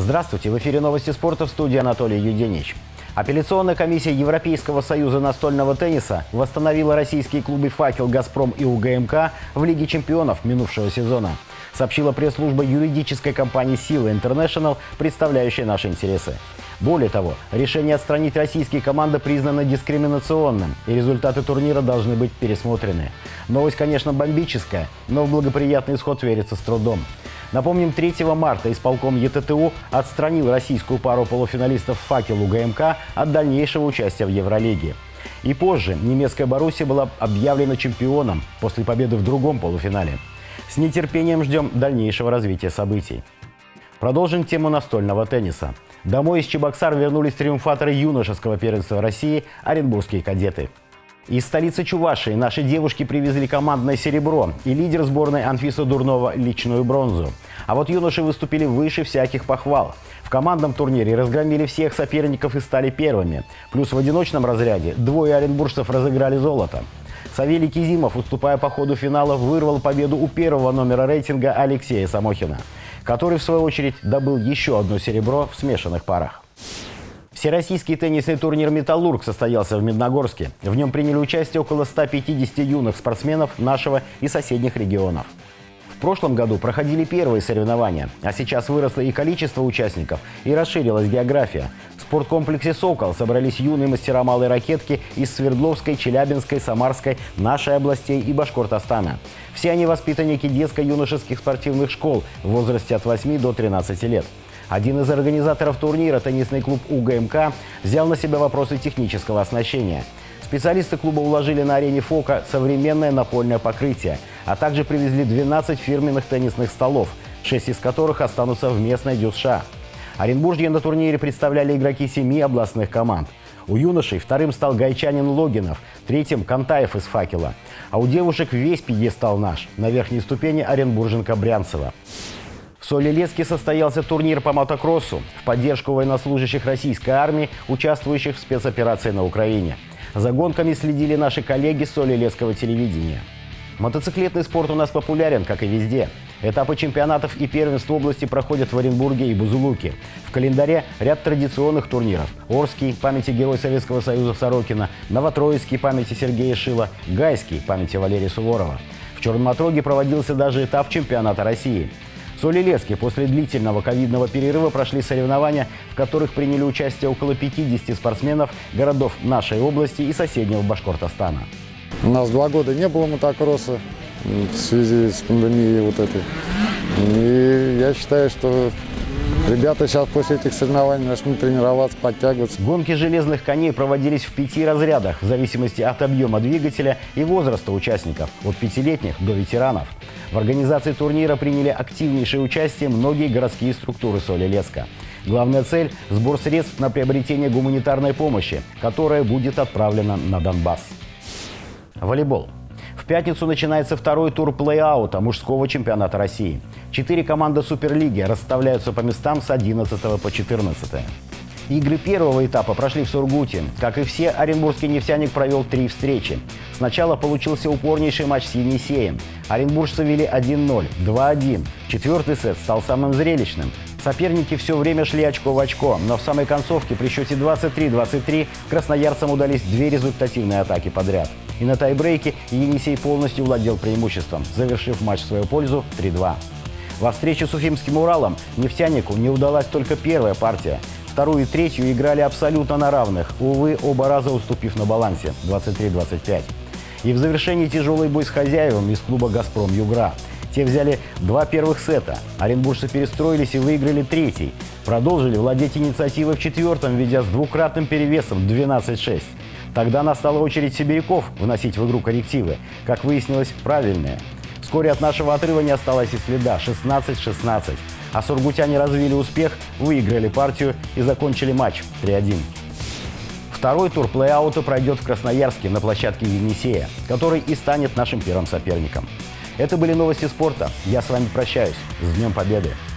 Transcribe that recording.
Здравствуйте! В эфире новости спорта, в студии Анатолий Юденич. Апелляционная комиссия Европейского союза настольного тенниса восстановила российские клубы «Факел», «Газпром» и УГМК в Лиге чемпионов минувшего сезона, сообщила пресс-служба юридической компании «Сила Интернешнл», представляющая наши интересы. Более того, решение отстранить российские команды признано дискриминационным, и результаты турнира должны быть пересмотрены. Новость, конечно, бомбическая, но в благоприятный исход верится с трудом. Напомним, 3 марта исполком ЕТТУ отстранил российскую пару полуфиналистов «Факел» УГМК от дальнейшего участия в Евролиге. И позже немецкая «Боруссия» была объявлена чемпионом после победы в другом полуфинале. С нетерпением ждем дальнейшего развития событий. Продолжим тему настольного тенниса. Домой из Чебоксар вернулись триумфаторы юношеского первенства России – оренбургские кадеты. Из столицы Чувашии наши девушки привезли командное серебро и лидер сборной Анфиса Дурнова – личную бронзу. А вот юноши выступили выше всяких похвал. В командном турнире разгромили всех соперников и стали первыми. Плюс в одиночном разряде двое оренбуржцев разыграли золото. Савелий Кизимов, уступая по ходу финала, вырвал победу у первого номера рейтинга Алексея Самохина, который, в свою очередь, добыл еще одно серебро в смешанных парах. Всероссийский теннисный турнир «Металлург» состоялся в Медногорске. В нем приняли участие около 150 юных спортсменов нашего и соседних регионов. В прошлом году проходили первые соревнования, а сейчас выросло и количество участников, и расширилась география. В спорткомплексе «Сокол» собрались юные мастера малой ракетки из Свердловской, Челябинской, Самарской, нашей областей и Башкортостана. Все они воспитанники детско-юношеских спортивных школ в возрасте от 8 до 13 лет. Один из организаторов турнира, теннисный клуб УГМК, взял на себя вопросы технического оснащения. Специалисты клуба уложили на арене «Фока» современное напольное покрытие, а также привезли 12 фирменных теннисных столов, 6 из которых останутся в местной ДЮСШ. Оренбуржье на турнире представляли игроки 7 областных команд. У юношей вторым стал гайчанин Логинов, третьим – Кантаев из «Факела». А у девушек весь пьедестал наш, на верхней ступени оренбурженка Брянцева. В Соль-Илецке состоялся турнир по мотокроссу в поддержку военнослужащих российской армии, участвующих в спецоперации на Украине. За гонками следили наши коллеги с Соль-Илецкого телевидения. Мотоциклетный спорт у нас популярен, как и везде. Этапы чемпионатов и первенств в области проходят в Оренбурге и Бузулуке. В календаре ряд традиционных турниров. Орский – памяти Героя Советского Союза Сорокина, Новотроицкий – памяти Сергея Шила, Гайский – памяти Валерия Суворова. В Черном Отроге проводился даже этап чемпионата России. В Соль-Илецке после длительного ковидного перерыва прошли соревнования, в которых приняли участие около 50 спортсменов городов нашей области и соседнего Башкортостана. У нас 2 года не было мотокросса в связи с пандемией вот этой. И я считаю, что ребята сейчас после этих соревнований начнут тренироваться, подтягиваться. Гонки железных коней проводились в 5 разрядах в зависимости от объема двигателя и возраста участников, от 5-летних до ветеранов. В организации турнира приняли активнейшее участие многие городские структуры Соль-Илецка. Главная цель – сбор средств на приобретение гуманитарной помощи, которая будет отправлена на Донбасс. Волейбол. В пятницу начинается второй тур плей-аута мужского чемпионата России. 4 команды Суперлиги расставляются по местам с 11 по 14. Игры первого этапа прошли в Сургуте. Как и все, оренбургский «Нефтяник» провел 3 встречи. Сначала получился упорнейший матч с «Енисеем». Оренбуржцы вели 1-0, 2-1. Четвертый сет стал самым зрелищным. Соперники все время шли очко в очко, но в самой концовке при счете 23-23 красноярцам удались 2 результативные атаки подряд. И на тайбрейке «Енисей» полностью владел преимуществом, завершив матч в свою пользу 3-2. Во встрече с уфимским «Уралом» «Нефтянику» не удалась только первая партия. Вторую и третью играли абсолютно на равных, увы, оба раза уступив на балансе 23-25. И в завершении тяжелый бой с хозяевами из клуба «Газпром» Югра. Те взяли 2 первых сета, оренбуржцы перестроились и выиграли третий. Продолжили владеть инициативой в 4-м, ведя с 2-кратным перевесом 12-6. Тогда настала очередь сибиряков вносить в игру коррективы, как выяснилось, правильные. Вскоре от нашего отрыва не осталось и следа – 16-16. А сургутяне развили успех, выиграли партию и закончили матч 3-1. Второй тур плей-аута пройдет в Красноярске на площадке «Енисея», который и станет нашим первым соперником. Это были новости спорта. Я с вами прощаюсь. С Днем Победы!